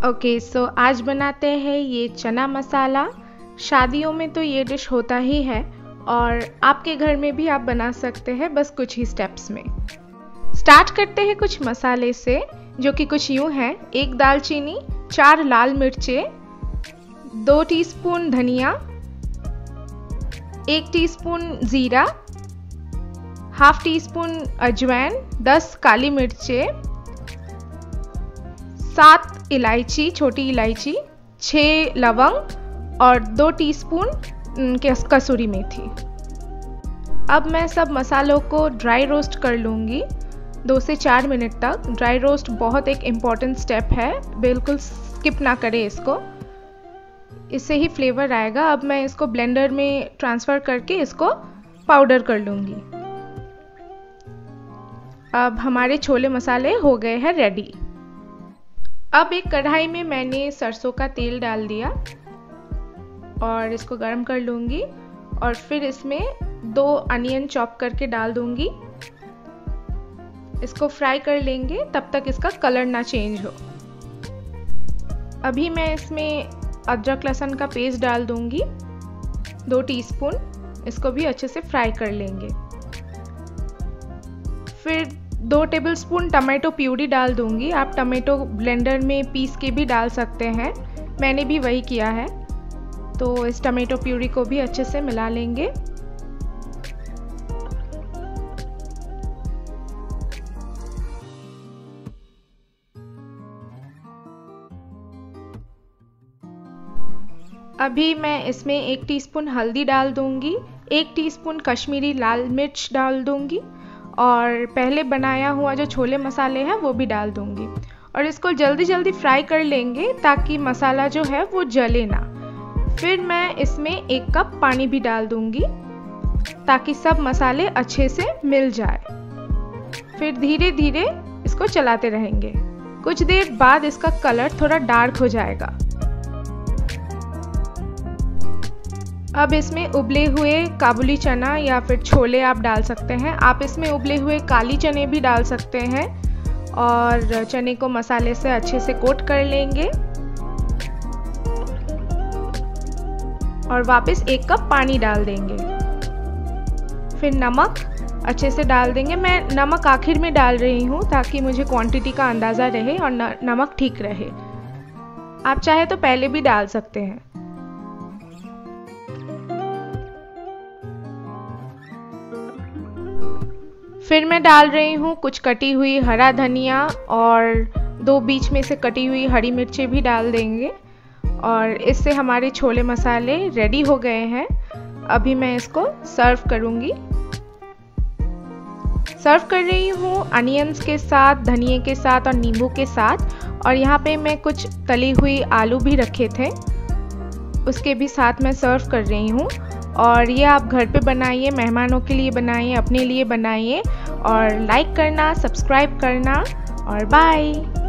Okay so आज बनाते हैं ये चना मसाला। शादियों में तो ये डिश होता ही है और आपके घर में भी आप बना सकते हैं, बस कुछ ही स्टेप्स में। स्टार्ट करते हैं कुछ मसाले से, जो कि कुछ यूँ हैं। 1 दालचीनी, 4 लाल मिर्चें, 2 टीस्पून धनिया, 1 टीस्पून ज़ीरा, हाफ टी स्पून अजवाइन, 10 काली मिर्चें, 7 इलायची, छोटी इलायची, 6 लवंग और 2 टीस्पून कसूरी मेथी। अब मैं सब मसालों को ड्राई रोस्ट कर लूँगी 2 से 4 मिनट तक। ड्राई रोस्ट बहुत एक इम्पॉर्टेंट स्टेप है, बिल्कुल स्किप ना करें इसको, इससे ही फ्लेवर आएगा। अब मैं इसको ब्लेंडर में ट्रांसफ़र करके इसको पाउडर कर लूँगी। अब हमारे छोले मसाले हो गए हैं रेडी। अब एक कढ़ाई में मैंने सरसों का तेल डाल दिया और इसको गर्म कर लूँगी और फिर इसमें 2 अनियन चॉप करके डाल दूँगी। इसको फ्राई कर लेंगे तब तक इसका कलर ना चेंज हो। अभी मैं इसमें अदरक लहसुन का पेस्ट डाल दूँगी 2 टीस्पून। इसको भी अच्छे से फ्राई कर लेंगे। फिर 2 टेबलस्पून टमाटो प्यूरी डाल दूंगी। आप टमाटो ब्लेंडर में पीस के भी डाल सकते हैं, मैंने भी वही किया है। तो इस टमाटो प्यूरी को भी अच्छे से मिला लेंगे। अभी मैं इसमें 1 टीस्पून हल्दी डाल दूंगी, 1 टीस्पून कश्मीरी लाल मिर्च डाल दूंगी और पहले बनाया हुआ जो छोले मसाले हैं वो भी डाल दूंगी और इसको जल्दी जल्दी फ्राई कर लेंगे ताकि मसाला जो है वो जले ना। फिर मैं इसमें 1 कप पानी भी डाल दूंगी ताकि सब मसाले अच्छे से मिल जाए। फिर धीरे धीरे इसको चलाते रहेंगे। कुछ देर बाद इसका कलर थोड़ा डार्क हो जाएगा। अब इसमें उबले हुए काबुली चना या फिर छोले आप डाल सकते हैं। आप इसमें उबले हुए काली चने भी डाल सकते हैं और चने को मसाले से अच्छे से कोट कर लेंगे और वापस 1 कप पानी डाल देंगे। फिर नमक अच्छे से डाल देंगे। मैं नमक आखिर में डाल रही हूँ ताकि मुझे क्वांटिटी का अंदाज़ा रहे और नमक ठीक रहे। आप चाहे तो पहले भी डाल सकते हैं। फिर मैं डाल रही हूँ कुछ कटी हुई हरा धनिया और 2 बीच में से कटी हुई हरी मिर्चें भी डाल देंगे और इससे हमारे छोले मसाले रेडी हो गए हैं। अभी मैं इसको सर्व करूँगी। सर्व कर रही हूँ अनियंस के साथ, धनिए के साथ और नींबू के साथ। और यहाँ पे मैं कुछ तली हुई आलू भी रखे थे, उसके भी साथ मैं सर्व कर रही हूँ। और ये आप घर पे बनाइए, मेहमानों के लिए बनाइए, अपने लिए बनाइए और लाइक करना, सब्सक्राइब करना और बाय।